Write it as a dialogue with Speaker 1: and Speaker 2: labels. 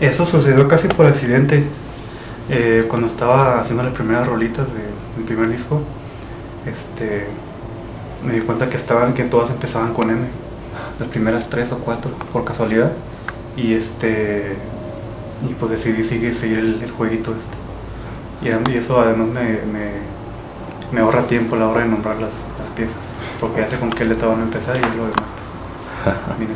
Speaker 1: Eso sucedió casi por accidente. Cuando estaba haciendo las primeras rolitas de mi primer disco, me di cuenta que todas empezaban con M, las primeras 3 o 4, por casualidad. Y pues decidí seguir el jueguito y eso además me ahorra tiempo a la hora de nombrar las piezas, porque hace con qué letra van a empezar y es lo demás. Viene